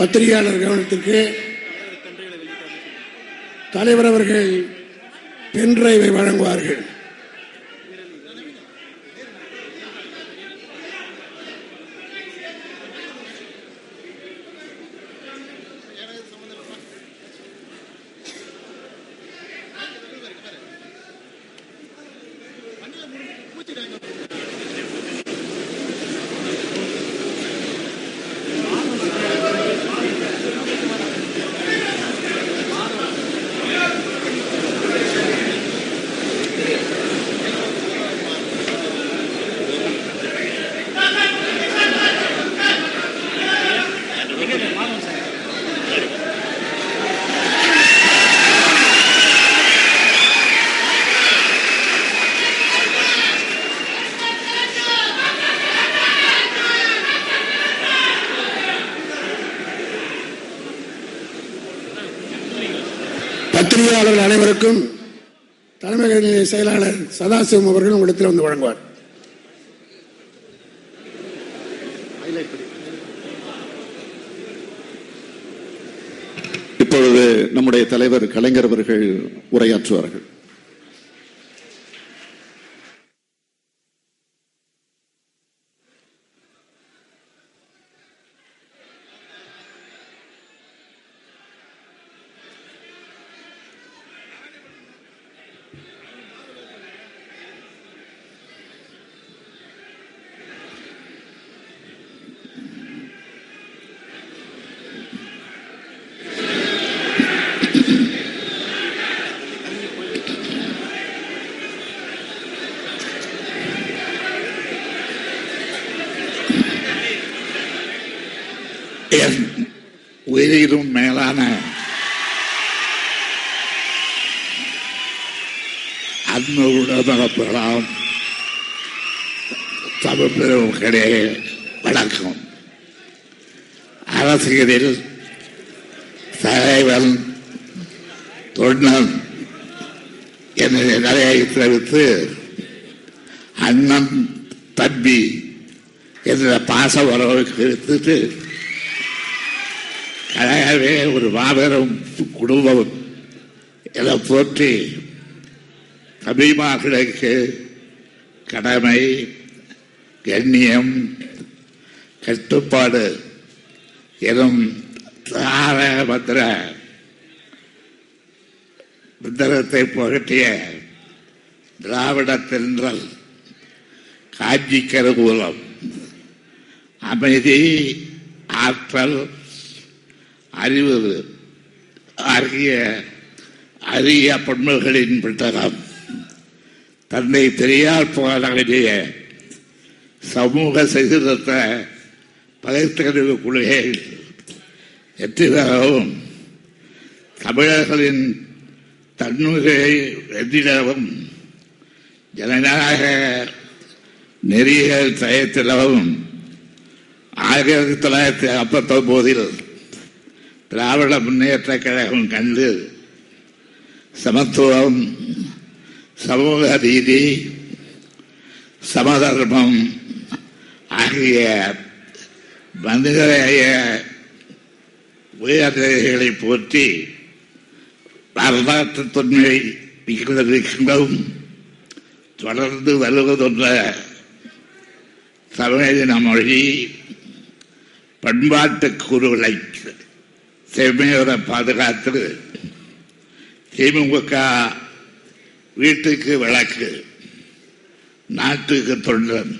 பத்திரிகையாளர் கவனத்திற்கு தலைவர் அவர்கள் பென்டிரைவை வழங்குவார்கள். பத்திரிகையாளர்கள் அனைவருக்கும் தலைமை செயலாளர் சதாசிவம் அவர்கள் உங்களிடத்தில் வந்து வழங்குவார். இப்பொழுது நம்முடைய தலைவர் கலைஞர் அவர்கள் உரையாற்றுவார்கள். உயிரிலும் மேலான அன்பு உடம்பெல்லாம் தமிழ் பெருமக்களே வணக்கம். அரசியலில் தலைவன் தொண்டன் என்ற நிலையை தெரிவித்து அண்ணன் தம்பி என்ற பாச உறவை குறித்து கழகமே ஒரு மாபெரும் குடும்பம் என போற்றி அபிமானிகளுக்கு கடமை, கண்ணியம், கட்டுப்பாடு எனும் மந்திரத்தை புகட்டிய திராவிட தென்றல் காஞ்சி கருவூலம் அமைதி, ஆற்றல், அறிவு ஆகிய அரிய பண்புகளின் புத்தகம் தன்னை பெரியார் போராடிய சமூக சீர்திருத்த பகுத்தறிவு கொள்கைகள் வெற்றிபெறவும் தமிழர்களின் தன்னுரிமையை வெற்றிடவும் ஜனநாயக நெறிகள் தயத்திடவும் 1949 திராவிட முன்னேற்ற கழகம் கண்டு சமத்துவம், சமூக நீதி, சமதர்மம் ஆகிய மனிதநேய உயர்நிலைகளை போற்றி வரலாற்று தொன்மை மிகுந்திருக்கின்றோம் தொடர்ந்து வருவதொன்ற தமிழின மொழி பண்பாட்டு கூறுகளை செம்மையோட பாதுகாத்து திமுக வீட்டுக்கு விளக்கு, நாட்டுக்கு தொண்டன்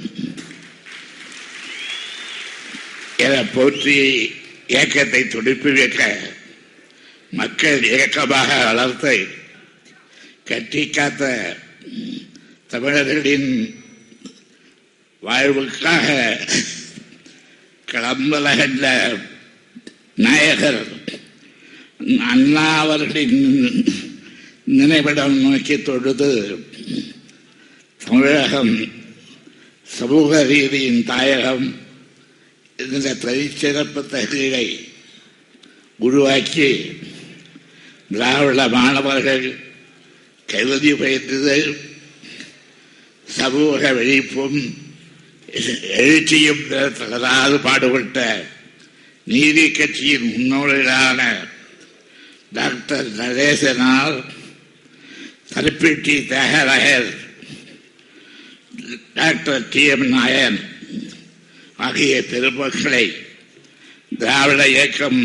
என போற்றி இயக்கத்தை துடிப்பு வைக்க மக்கள் இயக்கமாக வளர்த்து கட்டி காத்த தமிழர்களின் வாழ்வுக்காக களம்பலகன்ற நாயகர் அண்ணா அவர்களின் நினைவிடம் நோக்கி தொழுது தமிழகம் சமூக ரீதியின் தாயகம் இந்த தனிச்சிறப்பு தகுதியை உருவாக்கி திராவிட மாணவர்கள் கல்வி பயிற்றுதல், சமூக விழிப்பும் எழுச்சியும் தளராது பாடுபட்ட நீதி கட்சியின் முன்னோடிகளான டாக்டர் நடேசனார், தரிப்பேட்டி தியாகராயர், டாக்டர் டி.எம். நாயன் ஆகிய பெருமக்களை திராவிட இயக்கம்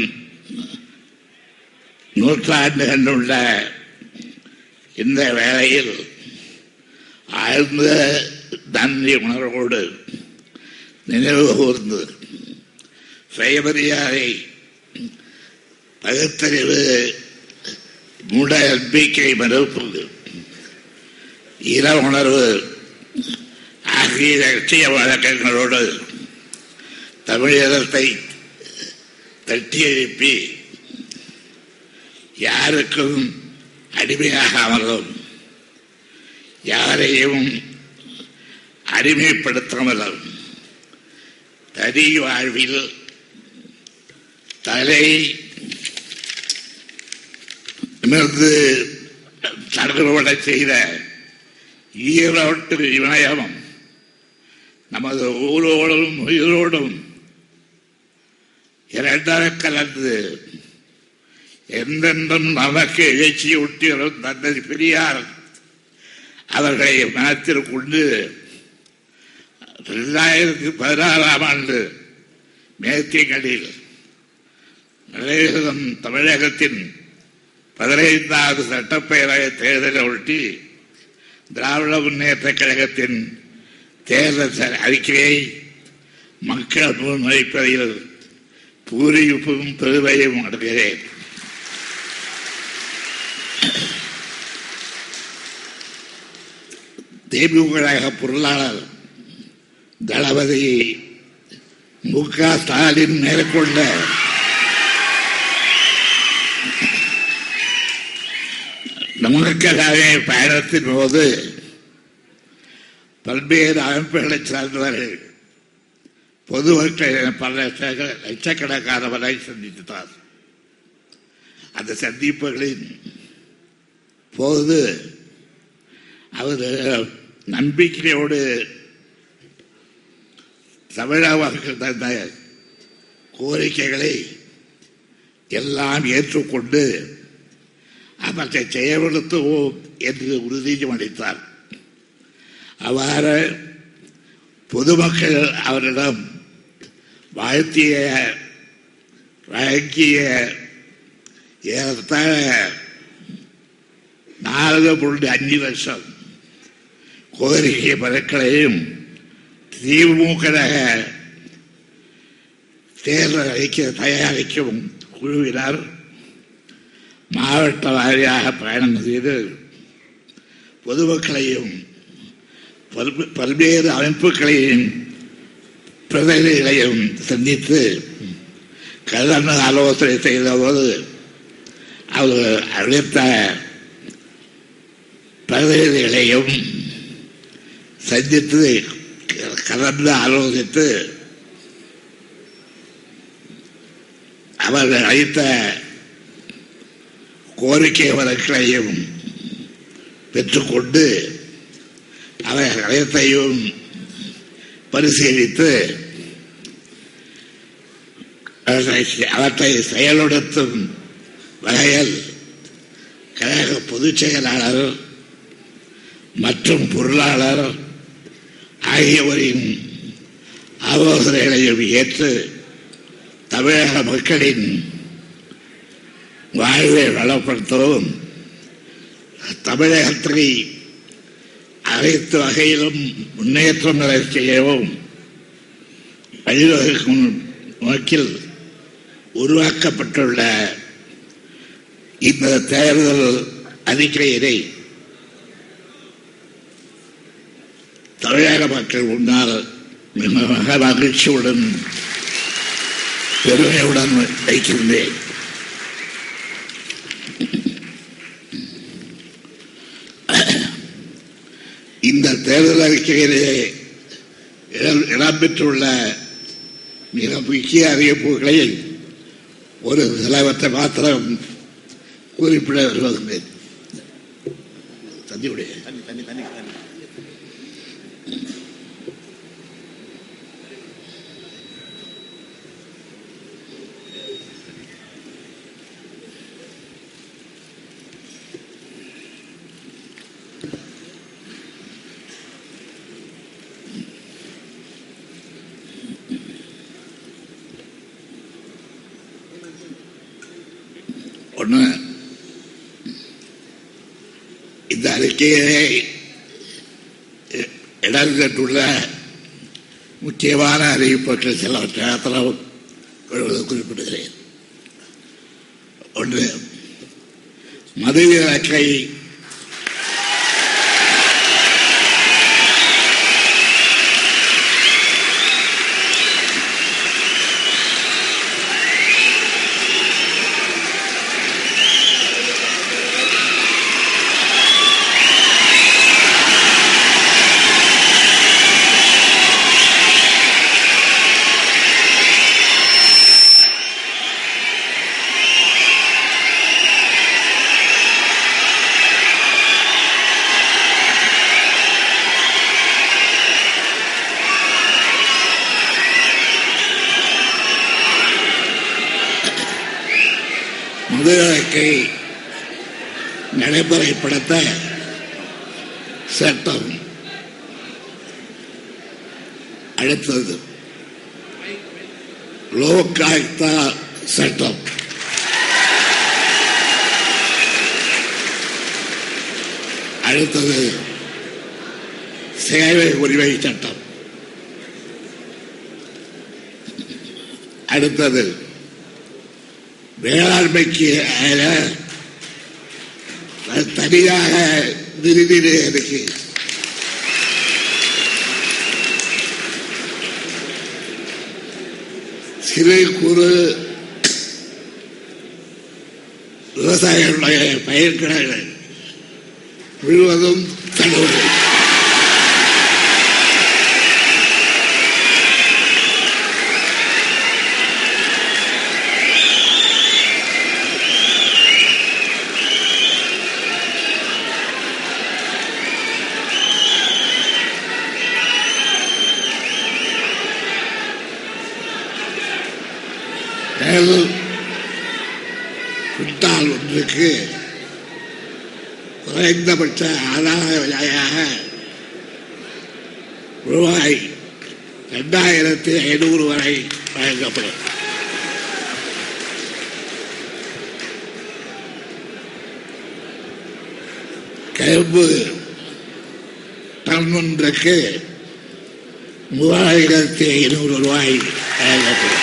நூற்றாண்டு கண்டுள்ள இந்த வேளையில் ஆழ்ந்த நன்றி உணர்வோடு நினைவு கூர்ந்து சுயமரியாதை, பகுத்தறிவு, மூட நம்பிக்கை மறுப்பு, இன உணர்வு ஆகிய லட்சிய வழக்கங்களோடு தமிழகத்தை தட்டி எழுப்பி யாருக்கும் அடிமையாகாமலும் யாரையும் அடிமைப்படுத்தாமலும் தனி வாழ்வில் தலை நிமிர்ந்து தடுபட செய்த ஈரோட்டு இமயம் நமது ஊரோடும் உயிரோடும் இரண்டாக கலந்து எந்தென்றும் நமக்கு எழுச்சியூட்டி வரும் தந்தை பெரியார் அவர்களை மனத்தில் கொண்டு 2016 ஆண்டு மேத்திகளில் நடைபெறும் தமிழகத்தின் 15வது சட்டப்பேரவை தேர்தலை ஒட்டி திராவிட முன்னேற்ற கழகத்தின் தேர்தல் அறிக்கையை மக்கள் முன்வைப்பதில் பூரிப்பும் பெருமையும் அடைகிறேன். திமுக பொருளாளர் தளபதி மு.க. ஸ்டாலின் மேற்கொண்ட நமக்காகவே பயணத்தின் போது பல்வேறு அமைப்புகளை சார்ந்தவர்கள் பொதுமக்கள் பல லட்சக்கணக்கானவரை சந்தித்தார். அந்த சந்திப்புகளின் போது அவர் நம்பிக்கையோடு தமிழக மக்கள் தந்த கோரிக்கைகளை எல்லாம் ஏற்றுக்கொண்டு அவற்றை செயல்படுத்துவோம் என்று உறுதியும் அளித்தார். அவ்வாறு பொதுமக்கள் அவரிடம் வாழ்த்திய வழங்கிய ஏறத்தாழ 4.5 லட்சம் கோரிக்கை மனுக்களையும் திமுக தேர்தல் அறிக்கை தயாரிக்கும் குழுவினர் மாவட்ட வாரியாக பயணம் செய்து பொதுமக்களையும் பல்வேறு அமைப்புகளையும் பிரதிநிதிகளையும் சந்தித்து கலந்து ஆலோசனை செய்தபோது அவர் அளித்த பிரதிநிதிகளையும் சந்தித்து கலந்து ஆலோசித்து அவர்கள் அளித்த கோரிக்கை வழக்குகளையும் பெற்றுக்கொண்டு அவர்கள் அனைத்தையும் பரிசீலித்து அவற்றை செயல்படுத்தும் வகையில் கழக பொதுச் செயலாளர் மற்றும் பொருளாளர் ஆகியோரின் ஆலோசனைகளையும் ஏற்று தமிழக மக்களின் வாழ்வை வளப்படுத்தவும் தமிழகத்தை அனைத்து வகையிலும் முன்னேற்றங்களை செய்யவும் வழிவகுக்கும் நோக்கில் உருவாக்கப்பட்டுள்ள இந்த தேர்தல் அறிக்கையினை தமிழக மக்கள் முன்னால் மிக மகிழ்ச்சியுடன் பெருமையுடன் வைக்கின்றேன். இந்த தேர்தல் அறிக்கையிலே இடம்பெற்றுள்ள மிக முக்கிய அறிவிப்புகளை ஒரு சிலவற்றை மாத்திரம் குறிப்பிட விரும்புகிறேன். தந்தியுடைய ஒன்று, இந்த அறிக்கையை இடம்பெற்றுள்ள முக்கியமான அறிவிப்புகள் சிலவற்றை குறிப்பிடுகிறேன். ஒன்று, மதுவிலக்கை மதுவிலக்கை நடைமுறைப்படுத்த சட்டம். அடுத்தது லோக் ஆயுக்தா சட்டம். அடுத்தது சேவை உரிமை சட்டம். அடுத்தது வேளாண்மைக்கு தனியாக நிதி இருக்கு. சிறு குறு விவசாயிகளுடைய பயிர்க்கடன்கள் முழுவதும் தள்ளுபடி. குவிண்டால் ஒன்றுக்கு குறைந்தபட்ச ஆதார விலையாக ரூபாய் 2500 வரை வழங்கப்படும். கரும்பு டன் ஒன்றுக்கு 3500 ரூபாய் வழங்கப்படும்.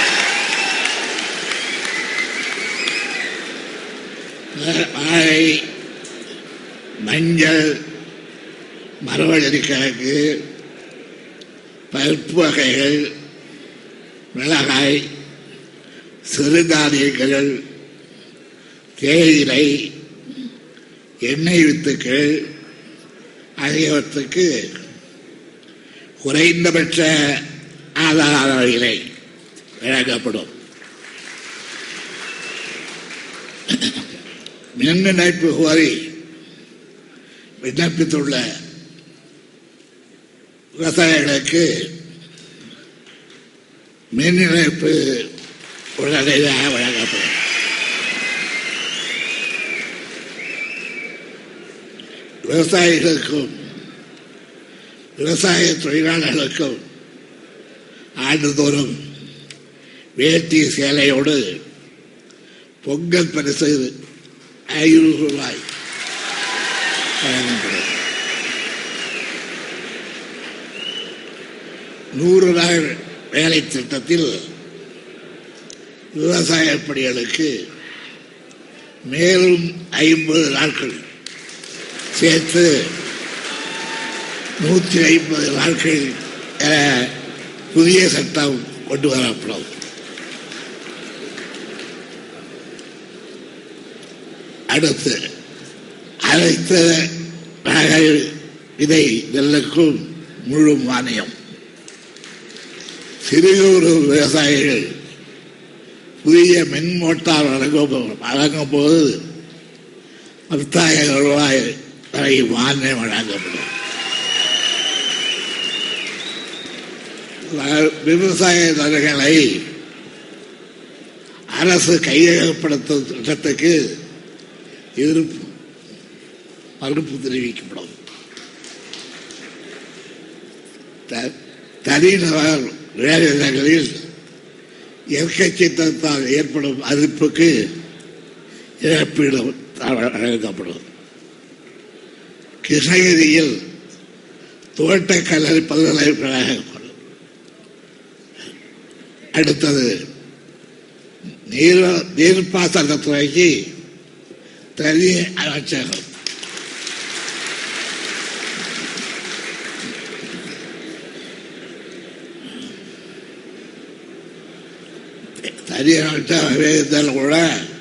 வாழை, மஞ்சள், மரவள்ளிக்கிழங்கு, பருப்பு வகைகள், மிளகாய், சிறுதானியங்கள், தேயிலை, எண்ணெய் வித்துக்கள் ஆகியவற்றுக்கு குறைந்தபட்ச ஆதார விலை வழங்கப்படும். மின் இணைப்பு கோரி விண்ணப்பித்துள்ள விவசாயிகளுக்கு மின் இணைப்பு உடனடியாக வழங்கப்படும். விவசாயிகளுக்கும் விவசாய தொழிலாளர்களுக்கும் ஆண்டுதோறும் வேட்டி சேலையோடு பொங்கல் பரிசு 500 ரூபாய் வழங்கப்படும். 100 நாள் வேலை திட்டத்தில் விவசாய பணிகளுக்கு மேலும் 50 நாட்கள் சேர்த்து 150 நாட்கள் புதிய சட்டம் கொண்டு வரப்படும். அடுத்து அனைத்து ரக விதை நெல்லுக்கும் முழு மானியம். சிறு குறு விவசாயிகள் புதிய மின் மோட்டார் வழங்கும் போது 10,000 ரூபாய் வரை மானியம் வழங்கப்படும். விவசாய நிலங்களை அரசு கையகப்படுத்தும் திட்டத்துக்கு மறுப்பு தெரிவிக்கப்படும். தனிநபர் வேலைகளில் இயற்கை சீற்றத்தால் ஏற்படும் பாதிப்புக்கு இழப்பீடு வழங்கப்படும். கிருஷ்ணகிரியில் தோட்டக்கலை பல்கலைக்கழகம். அடுத்தது நீர்ப்பாசனத்துறைக்கு தனி அமைச்சகம். தனி அமைச்சகம் இருந்தாலும் கூட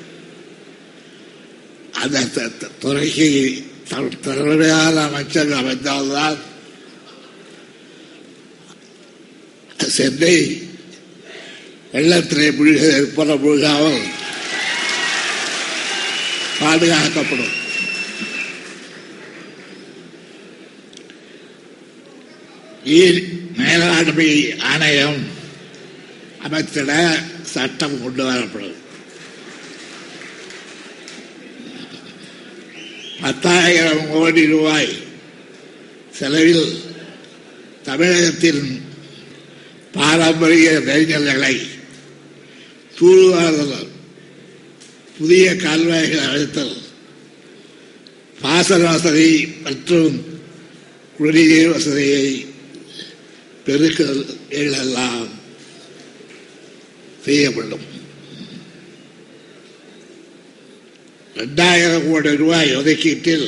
அந்த துறைக்கு திறமையான அமைச்சர்கள் அமைந்தால்தான் சென்னை வெள்ளத்திலே முழுகாமல் பாதுகாக்கப்படும். நீர் மேலாண்மை ஆணையம் அமைத்திட சட்டம் கொண்டு வரப்படும். 10,000 கோடி ரூபாய் செலவில் தமிழகத்தின் பாரம்பரிய நெறிஞர்களை தூர்வாறுதல், புதிய கால்வாய்கள் அமைத்தல், பாசன வசதி மற்றும் குடிநீர் வசதியை பெருக்குதல் எல்லாம் செய்யப்படும். 2,000 கோடி ரூபாய் ஒதுக்கீட்டில்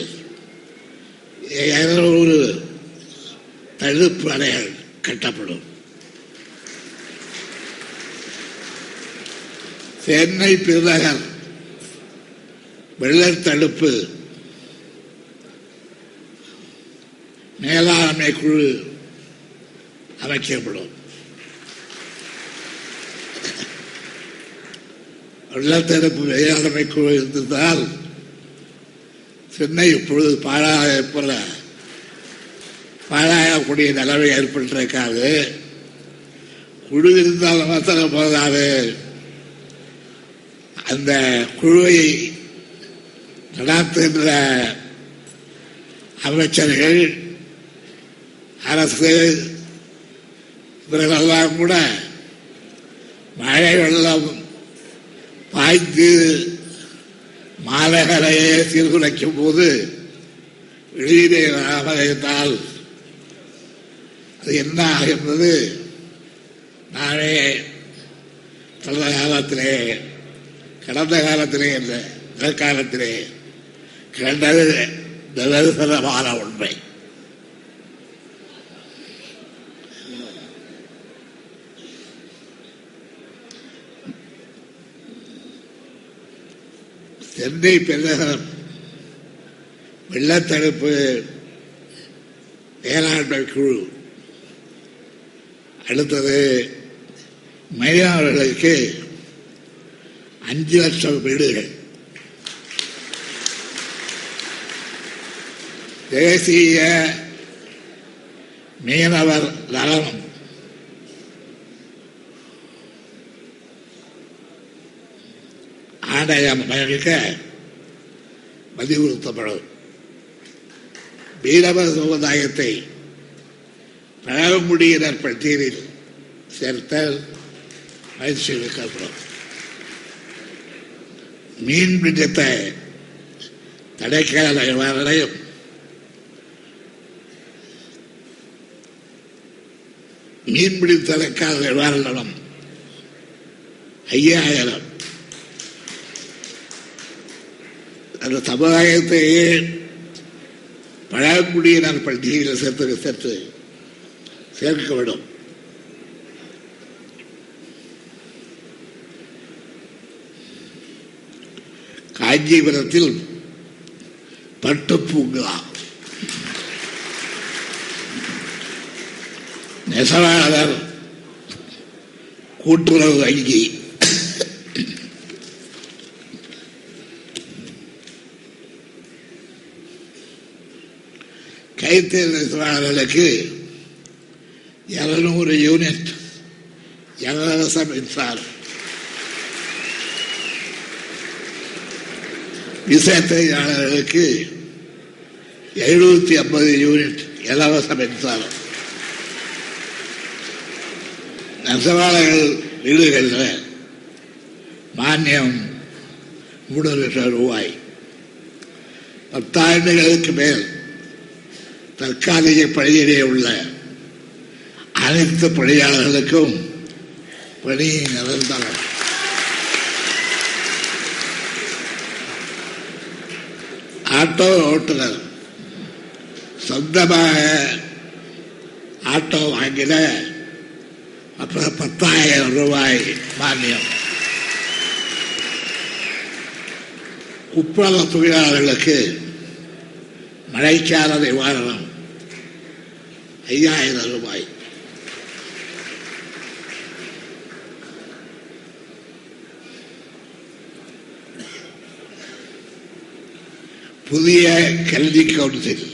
200 தடுப்பு அணைகள் கட்டப்படும். சென்னை பெருநகர் வெள்ள தடுப்பு மேலாண்மை குழு அமைக்கப்படும். வெள்ளத்தடுப்பு மேலாண்மை குழு இருந்ததால் சென்னை இப்பொழுது பாழாகக்கூடிய நிலைமை ஏற்பட்டிருக்காது. குழு இருந்தால் மாத்திரம் போதாது, அந்த குழுவை நடாத்துகின்ற அமைச்சர்கள், அரசு இவர்களெல்லாம் கூட மழை வெள்ளம் பாய்ந்து மாநகரையே சீர்குலைக்கும் போது வெளியிலே வராமல் இருந்தால் அது என்ன ஆகின்றது? நானே கடந்த காலத்திலே இல்லை, நிகழ்காலத்திலே கண்டது நிதர்சனமான உண்மை. சென்னை பெருநகரம் வெள்ளத்தடுப்பு மேலாண்மை குழு, அடுத்தது மீனவர்களுக்கு 5 லட்சம் வீடுகள், தேசிய மீனவர் நலம் ஆணையம் அமைக்க வலியுறுத்தப்படும். மீனவர் சமுதாயத்தை பழங்குடியினர் பட்டியலில் சேர்த்தல் முயற்சி எடுக்கப்படும். மீன்பிடித்த தடைக்கால நிவாரணையும் மீன்பிடித்தலுக்கான நிவாரணம் 5000 அந்த சமுதாயத்தையே பழங்குடியினர் பட்டியலில் சேர்த்து சேர்க்கப்படும். காஞ்சிபுரத்தில் பட்டுப்பூங்கா, நெசவாளர் கூட்டுறவு வங்கி, கைத்தறி நெசவாளர்களுக்கு 200 யூனிட் இலவச மின்சாரம், விசைத்தறியாளர்களுக்கு 750 யூனிட் இலவச மின்சாரம், நெசவாளர்கள் வீடுகளில் மானியம் 3 லட்சம் ரூபாய். 10 ஆண்டுகளுக்கு மேல் தற்காலிக பணியிலே உள்ள அனைத்து பணியாளர்களுக்கும் பணி நிரந்தரம். ஆட்டோ ஓட்டுநர் சொந்தமாக ஆட்டோ வாங்கின அப்புறம் 10,000 ரூபாய் மானியம். உப்பள தொழிலாளர்களுக்கு மழைக்கால நிவாரணம் 5,000 ரூபாய். புதிய கல்வி கவுன்சில்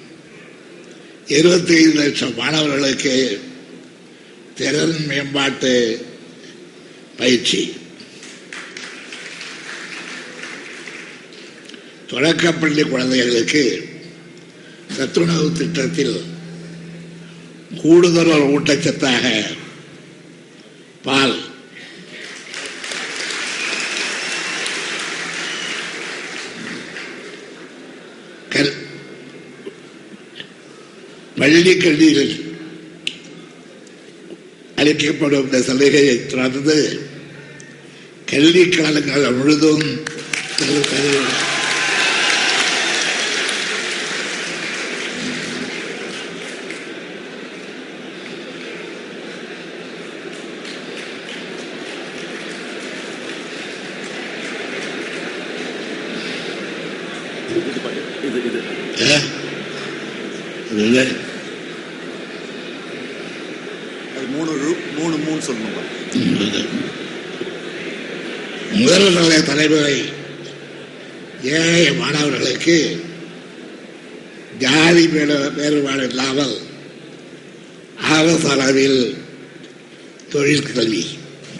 25 லட்சம் மாணவர்களுக்கு திறன் மேம்பாட்டு பயிற்சி. தொடக்கப்பள்ளி குழந்தைகளுக்கு சத்துணவு திட்டத்தில் கூடுதல் ஊட்டச்சத்தாக பால். பள்ளி கல்வியில் அளிக்கப்படும் இந்த சலுகையை தொடர்ந்து கல்வி காலங்கள் முழுதும் முதல் நிலை தலைமுறை ஏழை மாணவர்களுக்கு ஜாதி வேறுபாடு இல்லாமல் அரசு அளவில் தொழிற்கல்வி.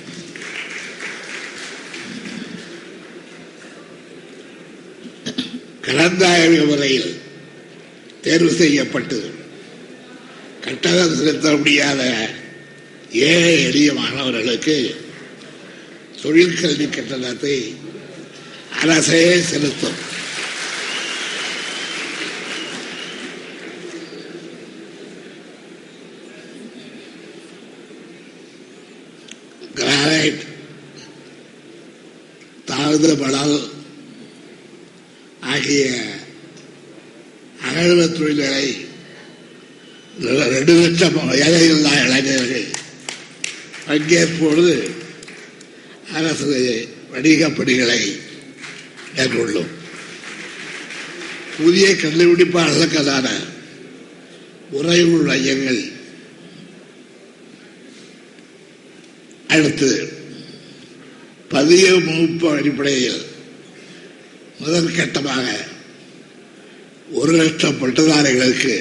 கலந்தாய்வு முறையில் தேர்வு செய்யப்பட்டு கட்டணம் செலுத்த முடியாத ஏழை எளிய மாணவர்களுக்கு தொழிற்கல்வி கட்டணத்தை அரசே செலுத்தும். கிரானைட், தாழ்ந்த மணல் ஆகிய அகழ்வு தொழில்களை 2 லட்சம் ஏழையில்லா இளைஞர்கள் பங்கேற்போடு அரசு வணிகப் பணிகளை மேற்கொள்ளும். புதிய கண்டுபிடிப்பாளர்களுக்கான உறைவுள் மையங்கள் அடுத்து பதிய முகப்பு அடிப்படையில் முதற்கட்டமாக 1 லட்சம் பட்டதாரிகளுக்கு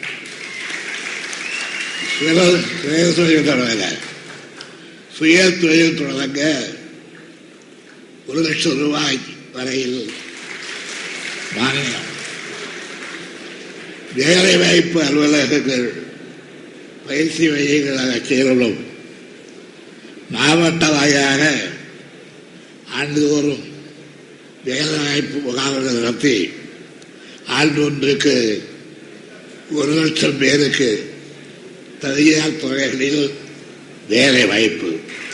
சுய தொழில் தொடங்க 1 லட்சம் ரூபாய் வரையில் மானியம். வேலை வாய்ப்பு அலுவலகங்கள் பயிற்சி மையங்களாக செயலும் மாவட்ட வாரியாக ஆண்டுதோறும் வேலை வாய்ப்பு முகாம்கள் நடத்தி ஆண்டு ஒன்றுக்கு 1 லட்சம் பேருக்கு தனியார் துறைகளில் வேலை வாய்ப்பு.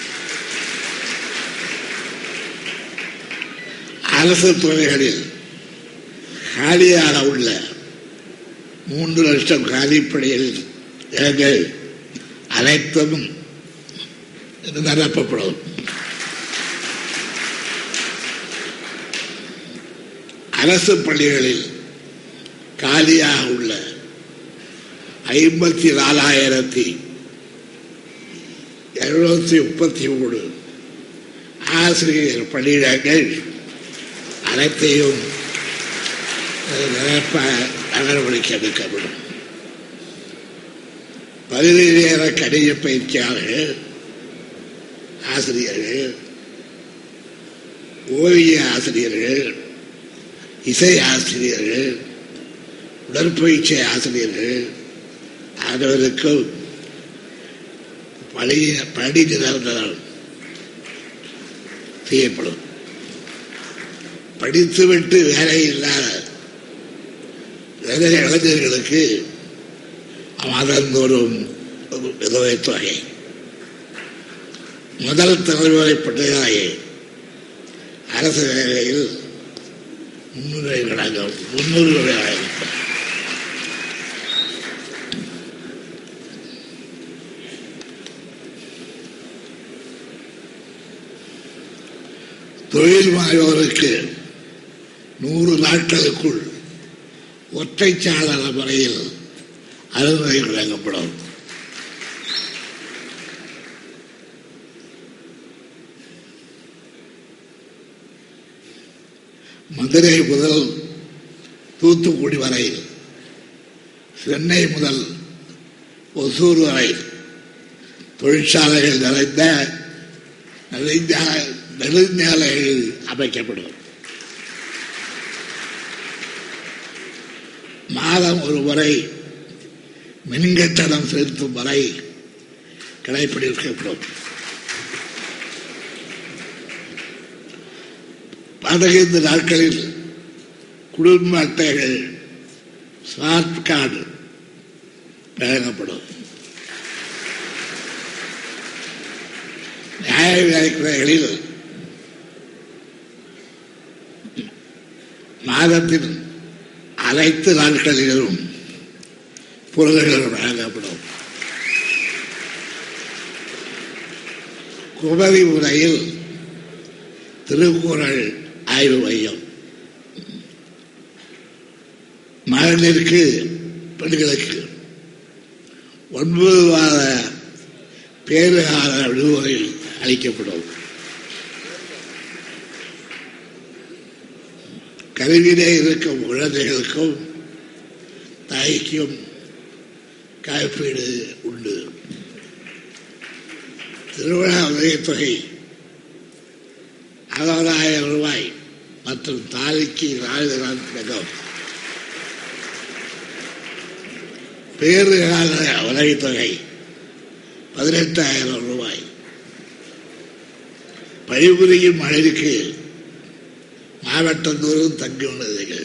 அரசு துறைகளில் காலியாக உள்ள 3 லட்சம் காலிப்படையில் இடங்கள் அனைத்தும் நிரப்பப்படும். அரசு பள்ளிகளில் காலியாக உள்ள 54,733 ஆசிரியர் பணியிடங்கள் அனைத்தையும் நிரப்ப நடவடிக்கை எடுக்கப்படும். 17 நேர கணித பயிற்சியாளர்கள், ஆசிரியர்கள், ஓவிய ஆசிரியர்கள், இசை ஆசிரியர்கள், உடற்பயிற்சி ஆசிரியர்கள் அனைவருக்கும் பணி நிரந்தரம். செய்யப்படும். படித்துவிட்டு வேலை இல்லாத இளைஞர்களுக்கு மாதந்தோறும் உதவித்தொகை, முதல் தலைமுறை பட்டதாகி அரசு வேலையில் 300 வழங்கும். தொழில் முனைவோருக்கு 100 நாட்களுக்குள் ஒற்றைச்சாளர முறையில் அனுமதி வழங்கப்படும். மதுரை முதல் தூத்துக்குடி வரை, சென்னை முதல் ஒசூர் வரை தொழிற்சாலைகள் நிறைந்த நெடுஞ்சாலைகள் அமைக்கப்படும். மாதம் ஒரு முறை மின்கட்டணம் செலுத்தும் வரை கடைபிடிக்கப்படும். 15 நாட்களில் குடும்ப அட்டைகள் ஸ்மார்ட் கார்டு வழங்கப்படும். நியாய விலைக்கடைகளில் மாதத்தின் அனைத்து நாட்களிலும் பொருள்கள் வழங்கப்படும். குமரி முறையில் திருக்குறள் ஆய்வு மையம், மகளிருக்கு பெண்களுக்கு 9 மாத பேறுகால விடுமுறை அளிக்கப்படும். கருவிலே இருக்கும் குழந்தைகளுக்கும் தாய்க்கும் காப்பீடு உண்டு. திருவிழா உதவித்தொகை 60,000 ரூபாய் மற்றும் தாலிக்கு 4 தங்கம். பேறுகால உதவித்தொகை 18,000 ரூபாய். பணிபுரியும் மகளிருக்கு மாவட்டந்தோறும் தங்குள்ளது.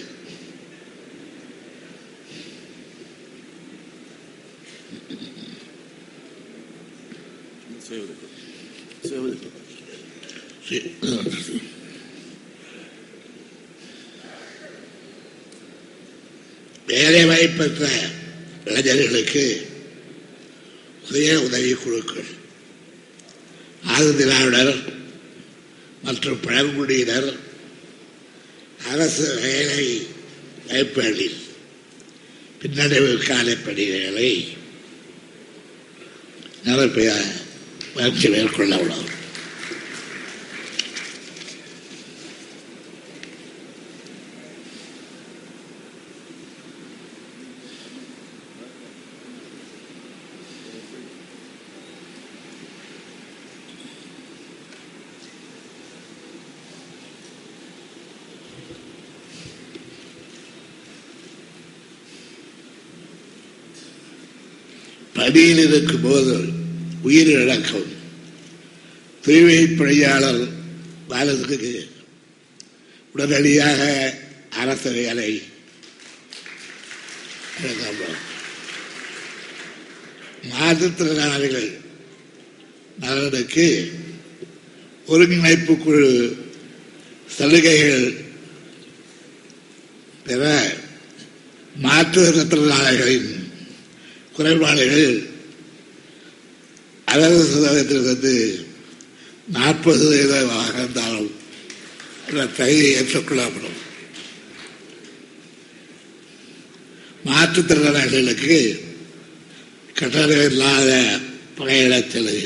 வேலை வாய்ப்பற்ற இளைஞர்களுக்கு சுய உதவி குழுக்கள், ஆதிதிராவிடர் மற்றும் பழங்குடியினர் அரசு வேலை வாய்ப்புகளில் பின்னடைவு கால பணிகளை நிரப்பிய முயற்சி மேற்கொள்ள உள்ளது. பணியில் இருக்கும் போது உயிரிழக்கும் தூய்மை பணியாளர் வாழ்வதற்கு உடனடியாக அரசு வேலை மாற்றுத்திறனாளிகள் நலனுக்கு ஒருங்கிணைப்பு குழு சலுகைகள் பெற மாற்றுத்திறனாளிகளின் குறைபாடுகள் 60% 40% இருந்தாலும் தகுதி ஏற்றுக்கொள்ளப்படும். மாற்றுத்திறனாளிகளுக்கு கட்டணம் இல்லாத பகையிட சலுகை,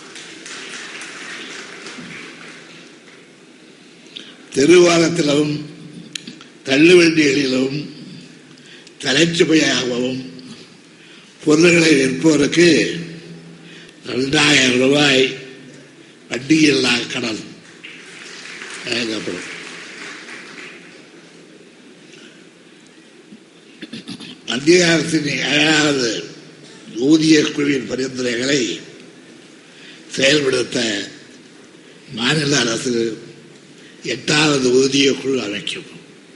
தெருவாரத்திலும் தள்ளுவண்டிகளிலும் தலைச்சுமையாகவும் பொருள்களை விற்போருக்கு 2,000 ரூபாய் வட்டியில்லா கடன் வழங்கப்படும். மத்திய அரசின் 7வது ஊதிய குழுவின் பரிந்துரைகளை செயல்படுத்த மாநில அரசு 8வது ஊதிய குழு அமைக்கும்.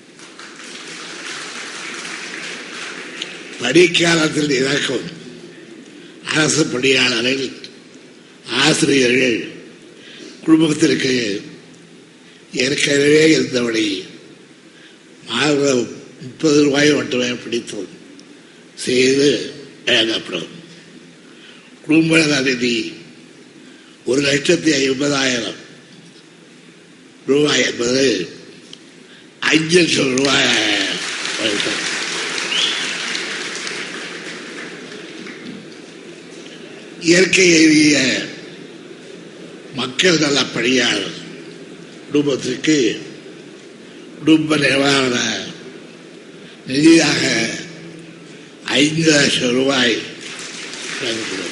பணிக்காலத்தில் இறக்கும் அரசு பணியாளர்கள், ஆசிரியர்கள் குடும்பத்திற்கு ஏற்கனவே இருந்தபடி மாதம் 30 ரூபாய் மட்டுமே பிடித்து செய்து வழங்கப்படும். குடும்ப நிதி 1,50,000 ரூபாய் என்பது 5 லட்சம் ரூபாய். இயற்கை எய்திய மக்கள் நல பணியாளர் குடும்பத்திற்கு குடும்ப நிவாரண நிதியாக 5 லட்சம் ரூபாய் வழங்கப்படும்.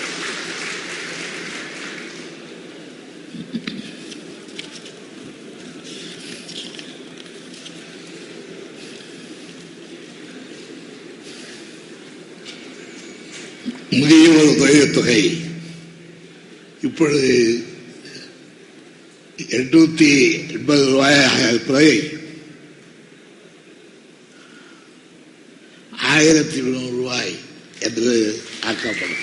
முதியோர் உதவித்தொகை இப்பொழுது 880 ரூபாயாக இருப்பதை 1,200 ரூபாய் என்று ஆக்கப்படும்.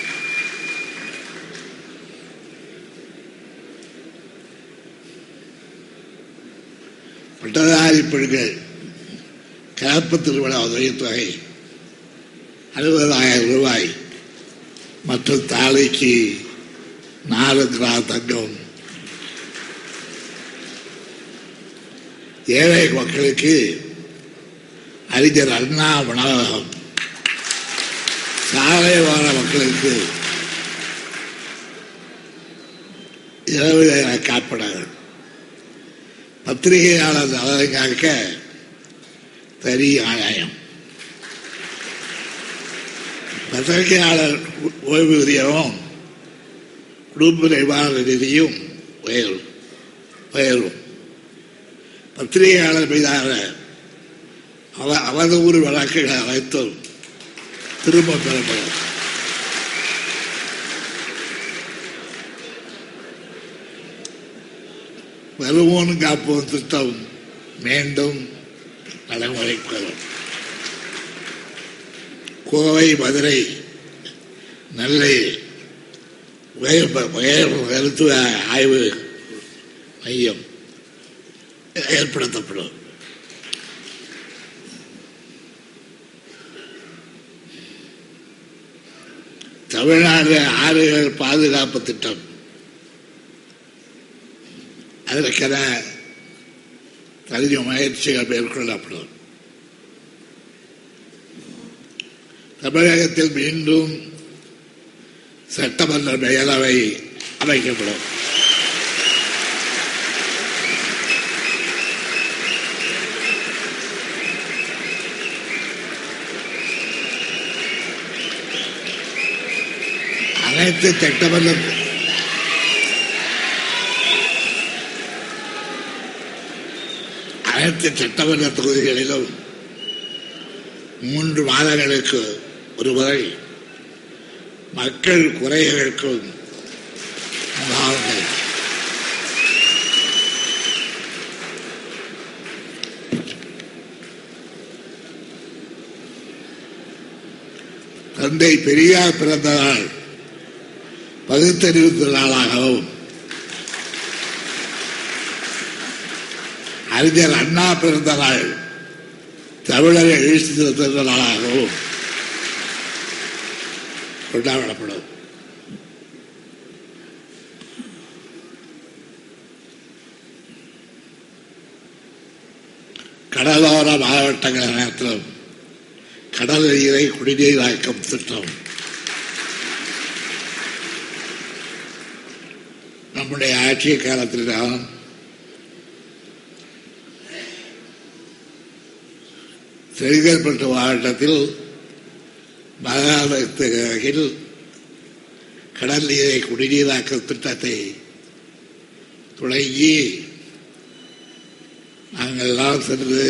பட்டதாரி பெண்கள் கலப்பு திருமண உதவித்தொகை 60,000 ரூபாய் மற்றும் தாலிக்கு 4 கிராம் தங்கம். ஏழை மக்களுக்கு அறிஞர் அண்ணா உணவகம், சாலை வார மக்களுக்கு இரவு காப்பனர், பத்திரிகையாளர் நலனுக்காக தனி ஆதாயம், பத்திரிகையாளர் ஓய்வூதியமும் குடும்ப நிவாரண நிதியும் உயரும். பத்திரிகையாளர் மீதான அவதூறு வழக்குகள் அனைத்தும் திரும்ப பெறப்படும். வருவோன் காப்போம் திட்டம் மீண்டும் நடைமுறைக்கு வரும். கோவை, மதுரை, நெல்லை மருத்துவ ஆய்வு மையம் ஏற்படுத்தப்படும். தமிழ்நாடு ஆறுகள் பாதுகாப்பு திட்டம், அதற்கென தகுதி முயற்சிகள் மேற்கொள்ளப்படும். தமிழகத்தில் மீண்டும் சட்டமன்ற மேலவை அமைக்கப்படும். அனைத்து சட்டமன்ற தொகுதிகளிலும் 3 மாதங்களுக்கு ஒருமுறை மக்கள் குறைகளுக்கும் முகாம்கள். தந்தை பெரியார் பிறந்த நாள் பகுத்தறிவு திருநாளாகவும், அறிஞர் அண்ணா பிறந்த நாள் தமிழக எழுச்சி திருத்த நாளாகவும் கொண்டாடப்படும். கடலோர மாவட்டங்கள் அனைத்திலும் கடல் நீரை குடிநீராக்கும் திட்டம் நம்முடைய ஆட்சி காலத்தில் தான் செங்கல்பட்டு மாவட்டத்தில் மகாநகரில் கடல் நீரை குடிநீராக்கும் திட்டத்தை தொடங்கி நாங்கள் எல்லாம் சென்று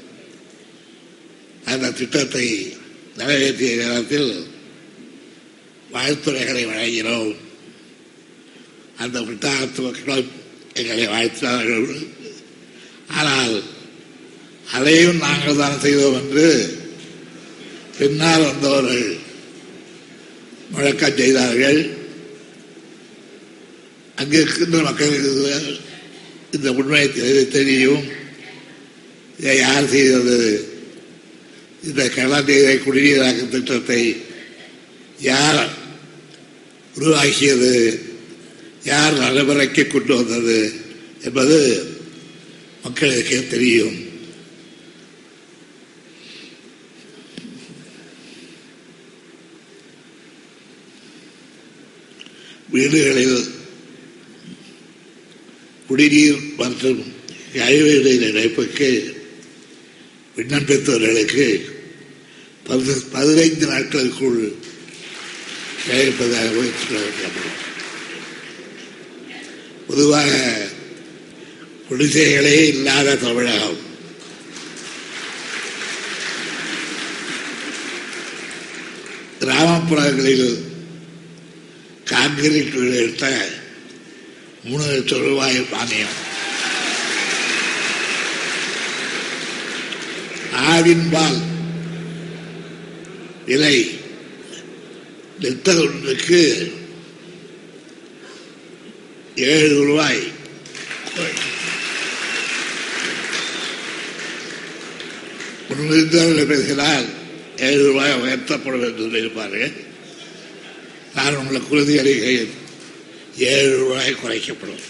அந்த திட்டத்தை நிறைவேற்றிய நேரத்தில் வாழ்த்துறைகளை வழங்கினோம். அந்த புத்தாத்து மக்களும் எங்களை வாழ்த்தினார்கள். ஆனால் அதையும் நாங்கள் தான் செய்தோம் என்று பின்னால் வந்தவர்கள் முழக்கம் செய்தார்கள். அங்கே இருக்கின்ற மக்களுக்கு இந்த உண்மை தெரியும். இதை யார் செய்தது, இந்த கலாநீரை குடிநீராக்கும் திட்டத்தை யார் உருவாக்கியது, யார் நடைமுறைக்கு கொண்டு வந்தது என்பது மக்களுக்கு தெரியும். வீடுகளில் குடிநீர் மற்றும் கழிவுநீர் இணைப்புக்கு விண்ணப்பித்தவர்களுக்கு 15 நாட்களுக்குள் கிடைப்பதாக வைக்கப்படும். பொதுவாக குடிசைகளே இல்லாத தமிழகம் கிராமப்புறங்களில் கான்கிரீட் வீடு எடுத்த 3 லட்சம் ரூபாய் மானியம், ஆவின் பால் விலை லிட்டர் ஒன்றுக்கு 7 ரூபாய், முன்னிருந்தவர்கள் பேசினால் 7 ரூபாய் உயர்த்தப்படும் என்று சொல்லியிருப்பார்கள். நான் உங்களுக்கு உறுதி அளிக்கிறேன், 7 ரூபாய் குறைக்கப்படும்.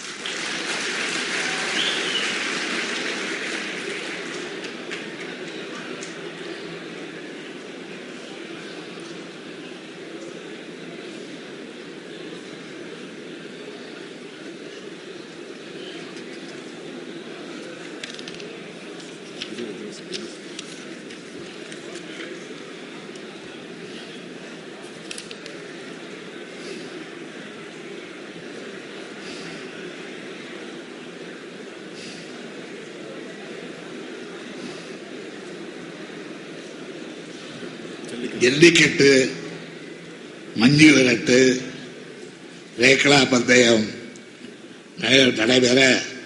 ஜல்லிக்கட்டு, மஞ்சு விரட்டு, ரேக்களா பந்தயம் நடைபெற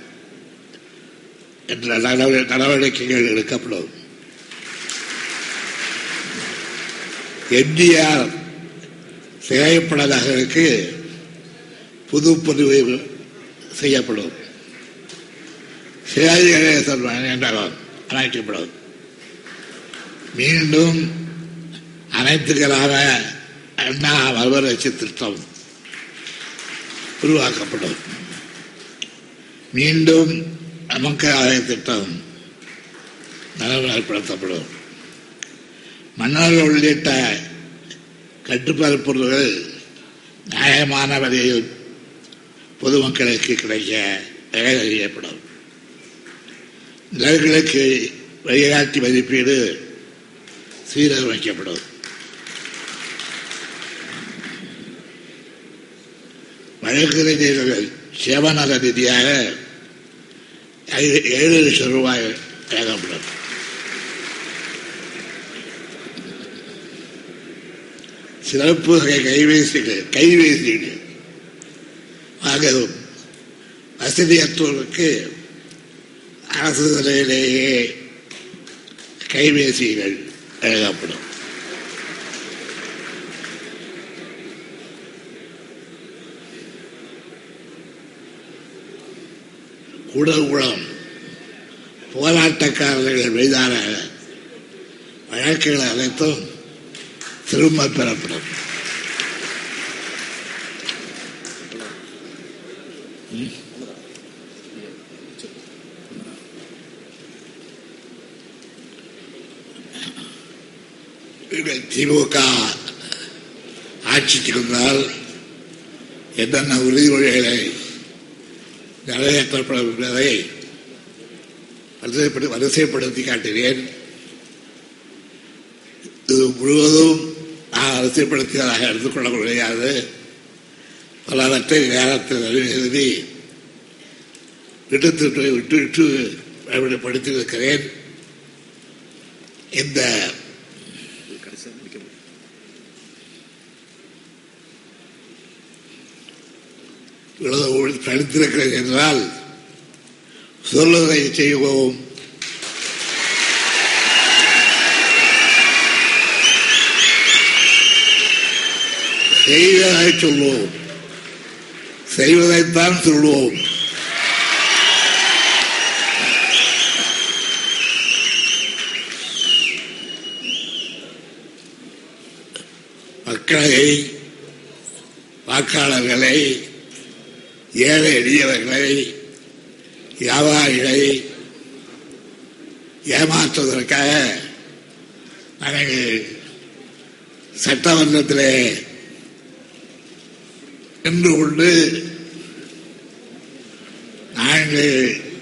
என்ற நடவடிக்கைகள் எடுக்கப்படும். எம்ஜிஆர் திரைப்படங்களுக்கு புது பதிவு செய்யப்படும். சிவாஜி கணேசன் மணிமண்டபம் அமைக்கப்படும். மீண்டும் அனைத்துக்களாக அண்ணா மறுமலர்ச்சி திட்டம் உருவாக்கப்படும். மீண்டும் மக்களாவை திட்டம் நடைமுறைப்படுத்தப்படும். மன்னர்கள் உள்ளிட்ட கட்டுப்பொருள்கள் நியாயமான விலையில் பொதுமக்களுக்கு கிடைக்க வகை செய்யப்படும். நிலங்களுக்கு வழிகாட்டி மதிப்பீடு சீரமைக்கப்படும். வழக்கறிஞர்கள் சேவநல நிதியாக 7 லட்சம் ரூபாய் வழங்கப்படும். சிறப்பு வகை கைபேசிகள் வாங்கவும் வசதியற்றோருக்கு அரசு நிலையிலேயே கைபேசிகள் வழங்கப்படும். குடகுளம் போராட்டக்காரர்கள் மீதான வழக்குகள் அனைத்தும் திரும்ப பெறப்படும். திமுக ஆட்சிக்கு வந்தால் என்னென்ன உறுதிமொழிகளை நிறைவேற்றப்படும் என்பதை வரிசைப்படுத்தி காட்டினேன். இது முழுவதும் நான் வரிசைப்படுத்தியதாக எடுத்துக்கொள்ள முடியாது. பலவற்றை நேரத்தில் எழுதி விட்டு படித்திருக்கிறேன். இந்த படித்திருக்கிறேன் என்றால் சொல்வதை செய்வோம். செய்வதை சொல்வோம். செய்வதைத்தான் சொல்வோம். மக்களை, வாக்காளர்களை, ஏழை எளியவர்களை, வியாபாரிகளை ஏமாற்றுவதற்காக நாங்கள் சட்டமன்றத்திலே நின்று கொண்டு நாங்கள்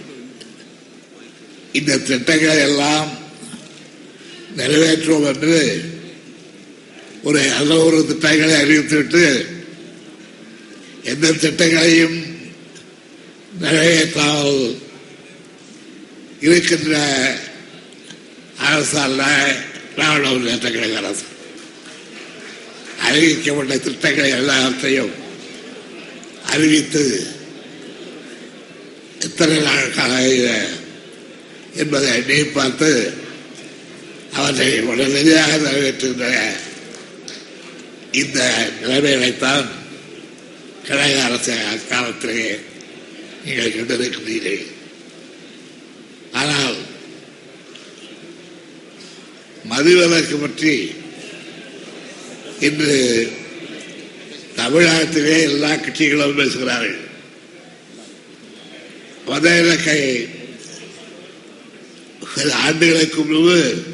இந்த திட்டங்களை எல்லாம் நிறைவேற்றுவோம் என்று ஒரு திட்டங்களை அறிவித்துவிட்டு எந்த திட்டங்களையும் நிறைவேற்றாமல் இருக்கின்ற அரசு அல்ல திராவிட முன்னேற்ற கழக அரசு. அறிவிக்கப்பட்ட திட்டங்களை எல்லாத்தையும் அறிவித்து எத்தனை நாட்களாக என்பதை எண்ணி பார்த்து அவற்றை உடனடியாக நிறைவேற்றுகின்ற இந்த நிலைமைகளைத்தான் கழக அரசு அக்காலத்திலே நீங்கள் கண்டிருக்கிறீர்கள். ஆனால் மதுவிலக்கு பற்றி இன்று தமிழகத்திலே எல்லா கட்சிகளும் பேசுகிறார்கள். மதுவிலக்கை சில ஆண்டுகளுக்கு முன்பு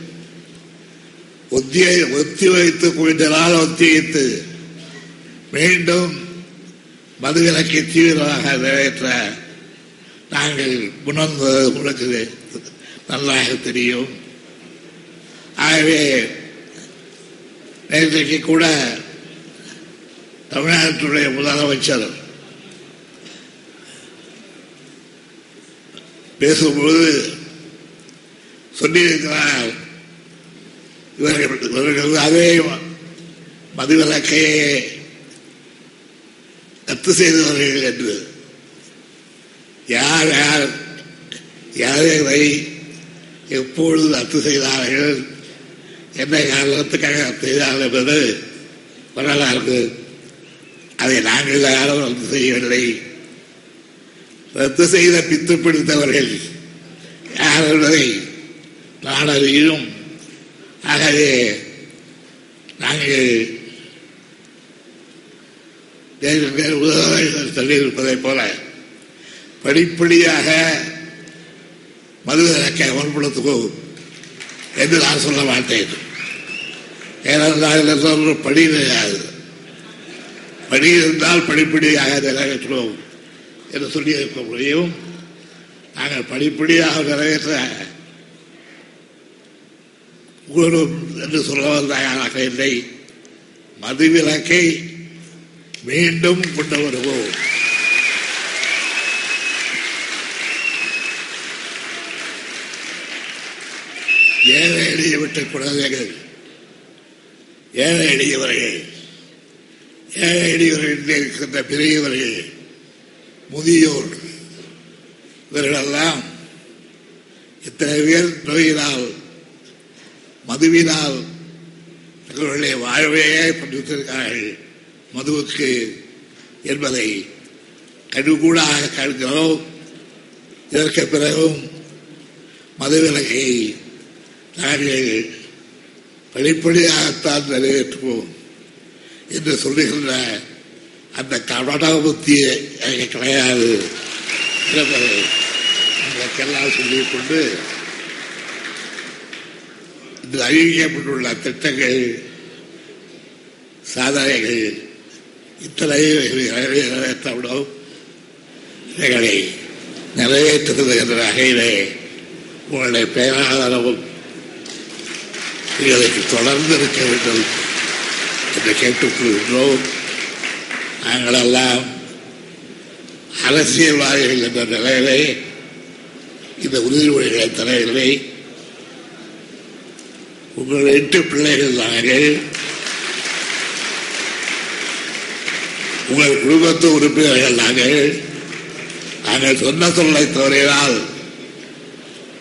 ஒத்தி வைத்து கொஞ்ச நாள் ஒத்தி வைத்து மீண்டும் மதுவிலக்கை தீவிரமாக நிறைவேற்ற நாங்கள் உணர்ந்தது உங்களுக்கு நன்றாக தெரியும். ஆகவே நேற்றைக்கு கூட தமிழ்நாட்டுடைய முதலமைச்சர் பேசும்போது சொல்லியிருக்கிறார், இவர்கள் அதே மதுவிலக்கையே ரத்து செய்தவர்கள் என்று. யார் யார் யாரை எப்பொழுது ரத்து செய்தார்கள், எந்த காரணத்துக்காக ரத்து செய்தார்கள் என்பது வரலாறு. அதை நாங்கள் யாரும் ரத்து செய்யவில்லை. ரத்து செய்த பித்து பிடித்தவர்கள் யார் என்பதை நான் அறியும். ஆகவே நாங்கள் சொல்லியிருப்பதைப் போல படிப்படியாக மதுவிலக்கை அமல்படுத்துவோம் என்று நான் சொல்ல மாட்டேன். ஏனென்றால் படி கிடையாது. படி இருந்தால் படிப்படியாக நிறைவேற்றுவோம் என்று சொல்லியிருக்க முடியும். நாங்கள் படிப்படியாக நிறைவேற்ற என்று சொல்ல தயாராக இல்லை. மதுவிலக்கை மீண்டும் கொண்டு வருவோம். ஏழை எளிய விட்ட குழந்தைகள், ஏழை எளியவர்கள், ஏழை எளியவர்கள் இருக்கின்ற பெரியவர்கள், முதியோர், இவர்களெல்லாம் இத்தனை பேர் நோயினால் மதுவினால் தங்களுடைய வாழ்வையே கொண்டிருக்கிறார்கள் மதுவுக்கு என்பதை கடுகூடாக கருதுகிறோம். இதற்கு பிறகும் மதுவிலக்கை நாங்கள் படிப்படியாகத்தான் நிறைவேற்றுவோம் என்று சொல்லுகின்ற அந்த கவன புத்தி எனக்கு கிடையாது என்பதை உங்களுக்கெல்லாம் சொல்லிக்கொண்டு இன்று அறிவிக்கப்பட்டுள்ள திட்டங்கள், சாதனைகள் இத்தனை நிறைவேற்றப்படும். இவைகளை நிறைவேற்றுவது என்ற வகையிலே உங்களுடைய பேராதரவும் இதற்கு தொடர்ந்து இருக்க வேண்டும் என்று கேட்டுக்கொள்கின்றோம். நாங்களெல்லாம் அரசியல்வாதிகள் என்ற நிலையிலே இந்த உறுதிமொழிகளை தரவில்லை. உங்கள் 8 பிள்ளைகள் நாங்கள், உங்கள் குடும்பத்து உறுப்பினர்கள் நாங்கள். நாங்கள் சொன்ன சொல்லை தவறினால்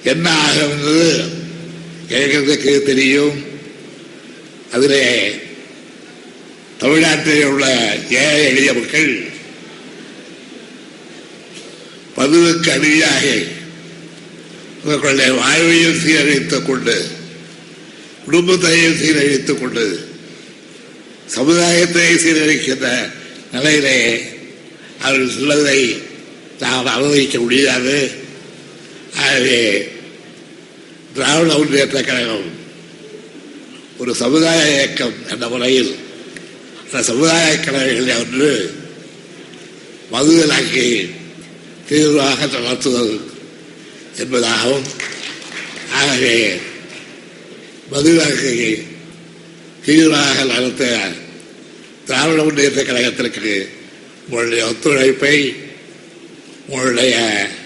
என்ன ஆகும் என்பது கேட்கறதுக்கு தெரியும். அதிலே தமிழ்நாட்டில் உள்ள ஏழை எளிய மக்கள் பதிவுக்கு அடியாக அவர்களுடைய வாழ்வையும் சீரழித்துக் கொண்டு குடும்பத்தையும் சீரழித்துக் கொண்டு சமுதாயத்தை சீரழிக்கின்ற நிலையிலே அவர்கள் சொல்வதை நாம் அனுமதிக்க முடியாது. ஆகவே திராவிட முன்னேற்ற கழகம் ஒரு சமுதாய இயக்கம் என்ற முறையில் அந்த சமுதாய கழகங்களை ஒன்று மதுவிலக்கை தீவிரமாக நடத்துவது என்பதாகவும், ஆகவே மதுவிலக்கை தீவிரமாக நடத்த திராவிட முன்னேற்ற கழகத்திற்கு உங்களுடைய ஒத்துழைப்பை, உங்களுடைய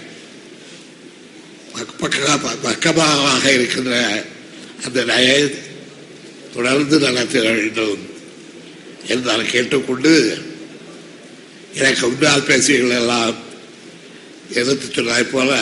பக்கமாக இருக்கின்ற அந்த நகையை தொடர்ந்து நடத்த வேண்டும் என்று நான் கேட்டுக்கொண்டு, எனக்கு முன்னால் பேசியவர்கள் எல்லாம் எதிர்த்து சொன்னதைப் போல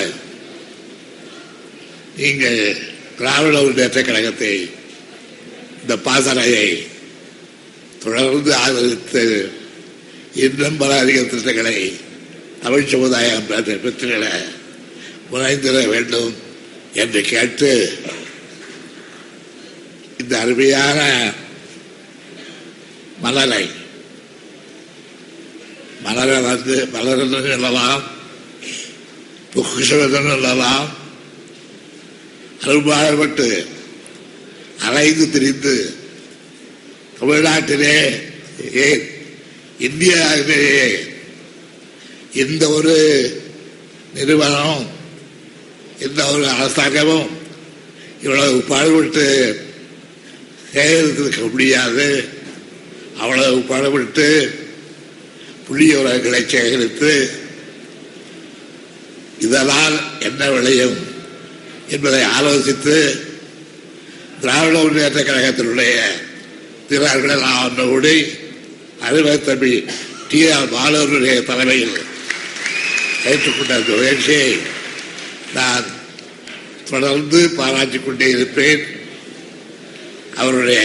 நீங்கள் திராவிட முன்னேற்ற கழகத்தை இந்த பாசறையை தொடர்ந்து ஆதரித்து இன்னும் பல அதிக திட்டங்களை தமிழ் சமுதாயம் பெற்றுவிட முனைந்திட வேண்டும் என்று கேட்டு, இந்த அருமையான மலரை மலரென்று சொல்லலாம், பொக்கிஷம் சொல்லலாம், அரும்பாடுபட்டு அலைந்து திரிந்து தமிழ்நாட்டிலே இந்தியாவிலேயே இந்த ஒரு நிறுவனம், இந்த ஒரு அரசாங்கமும் இவ்வளவு பாடுபட்டு சேகரித்திருக்க முடியாது. அவ்வளவு பாடுபட்டு புள்ளியுரங்களை சேகரித்து இதனால் என்ன விளையும் என்பதை ஆலோசித்து திராவிட முன்னேற்ற கழகத்தினுடைய திறர்கள் எல்லாம் ஒன்று கூடி அறிவர் தம்பி TR பாலருடைய தலைமையில் ஏற்றுக்கொண்ட அந்த முயற்சியை நான் தொடர்ந்து பாராட்டிக் கொண்டே இருப்பேன். அவருடைய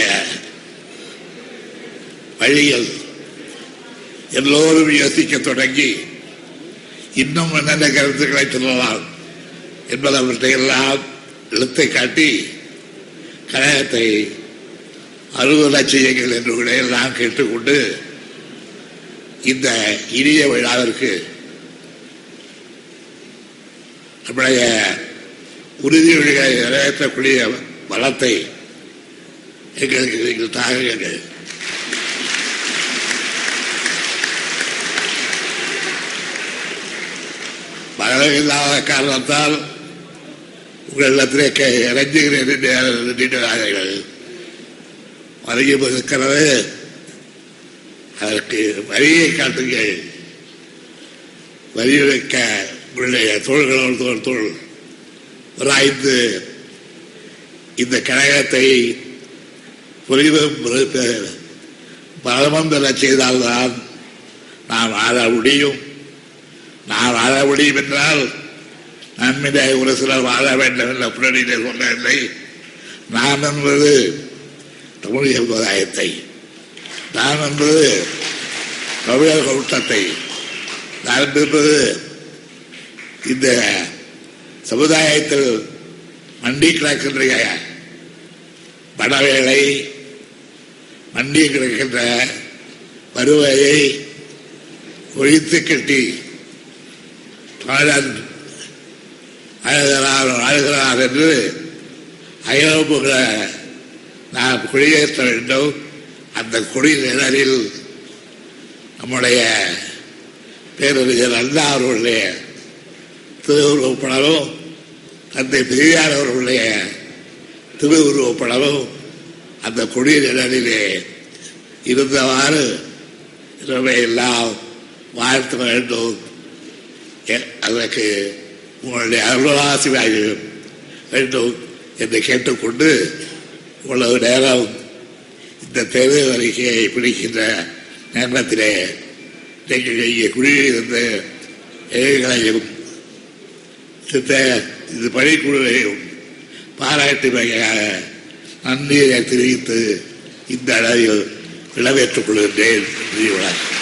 வழியில் எல்லோரும் யோசிக்க தொடங்கி இன்னும் என்னென்ன கருத்துக்களை சொல்லலாம் என்பதை அவற்றை எல்லாம் எழுத்தை காட்டி கழகத்தை அலுவலக செய்யுங்கள் என்று கூட எல்லாம் கேட்டுக்கொண்டு, இந்த இனிய விழாவிற்கு நம்முடைய உறுதிமொழிகளை நிறைவேற்றக்கூடிய பலத்தை எங்களுக்கு நீங்கள் தாங்குங்கள். பலம் இல்லாத காரணத்தால் உங்களிடத்திலே இறங்குகிறீர்கள் வரையும் இருக்கிறது. அதற்கு வரியை காட்டுங்கள். வரி வைக்க உங்களுடைய தோள்களோடு தோள் ராய்ந்து இந்த கழகத்தை புரிதும் பலமும் பெற செய்தால்தான் நாம் வாழ முடியும். நான் வாழ முடியும் என்றால் நம்மிடையே ஒரு சிலர் வாழ வேண்டும் என்ற புரணியிலே சொல்லவில்லை. நான் என்பது தமிழ் சமுதாயத்தை, நான் என்பது தமிழர் கூட்டத்தை, நான் என்பது இந்த சமுதாயத்தில் மண்டி கிடக்கின்ற பணவேலை, மண்டி கிடக்கின்ற வருவாயை ஒழித்து கட்டி அழுகிறார் என்று ஐரோப்புகளை நாம் குடியேற்ற வேண்டும். அந்த குடி நிழலில் நம்முடைய பேரறிஞர் அண்ணா அவர்களுடைய திருவுருவப்படமும், தந்தை பெரியார் அவர்களுடைய திருவுருவப்படமும் அந்த குடி நிழலிலே இருந்தவாறு எல்லாம் வாழ்த்த வேண்டும். அதற்கு உங்களுடைய அருளாசி வேண்டும் என்று கேட்டுக்கொண்டு, இவ்வளவு நேரம் இந்த தேர்தல் அறிக்கையை பிடிக்கின்ற நேரத்திலே நீங்கள் இங்கே குடியிருந்த ஏழைகளையும் இது பணிக்குழுவையும் பாராட்டு வகையாக நன்றியை தெரிவித்து இந்த அளவில் விளவேற்றுக் கொள்கின்றேன்.